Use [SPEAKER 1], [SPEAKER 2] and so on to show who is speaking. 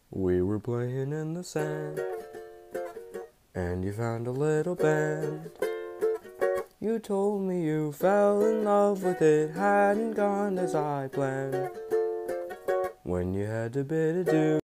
[SPEAKER 1] We were playing in the sand, and you found a little band. You told me you fell in love with it, hadn't gone as I planned. When you had to bid adieu,